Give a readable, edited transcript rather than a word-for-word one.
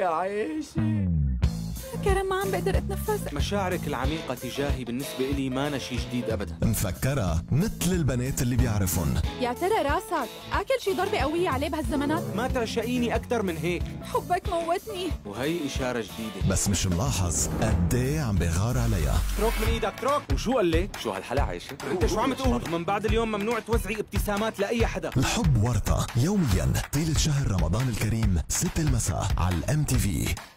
يا عيشي. كرم ما عم بقدر اتنفس. مشاعرك العميقة تجاهي بالنسبة إلي ما شي جديد أبدا. مفكرة مثل البنات اللي بيعرفن. يا ترى راسك أكل شي ضربة قوية عليه بهالزمانات؟ ما تعشقيني أكتر من هيك. حبك موتني. وهي إشارة جديدة. بس مش ملاحظ قد ايه عم بغار عليها. اترك من ايدك اترك. وشو قال لي؟ شو هالحلا عايشة؟ انت شو عم تقول؟ من بعد اليوم ممنوع توزعي ابتسامات لأي حدا. الحب ورطة يوميا طيلة شهر رمضان الكريم 6 المساء على الMTV.